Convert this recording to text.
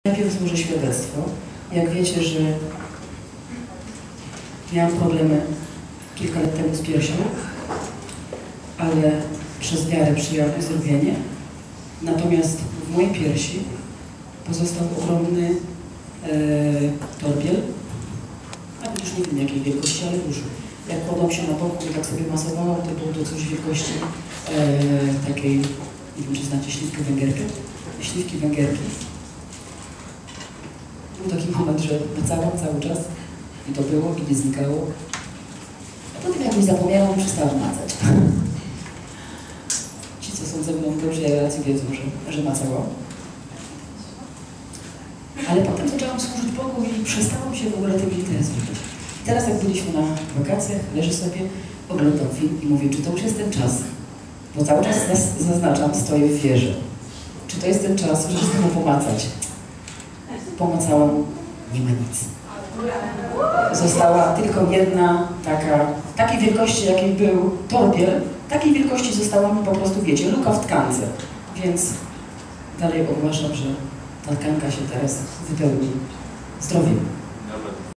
Najpierw złożę świadectwo. Jak wiecie, że miałam problemy kilka lat temu z piersią, ale przez wiarę przyjęłam uzdrowienie. Natomiast w mojej piersi pozostał ogromny torbiel, nawet już nie wiem jakiej wielkości, ale duży. Jak kładłam się na boku i tak sobie masowałam, to było to coś wielkości takiej, nie wiem czy znacie śliwkę węgierkę, śliwki węgierki. Był taki moment, że macałam cały czas i to było i nie znikało. A potem jakoś zapomniałam i przestałam macać. Ci, co są ze mną dobrze relacji, wiedzą, że macałam. Ale potem zaczęłam służyć Bogu i przestałam się w ogóle tym interesować. Teraz jak byliśmy na wakacjach, leżę sobie, oglądam film i mówię, czy to już jest ten czas? Bo cały czas zaznaczam, stoję w wierze. Czy to jest ten czas, żeby znowu pomacać? Pomacałam, nie ma nic. Została tylko jedna takiej wielkości, jakiej był torbiel, takiej wielkości została mi po prostu, wiecie, luka w tkance. Więc dalej ogłaszam, że ta tkanka się teraz wypełni zdrowiem.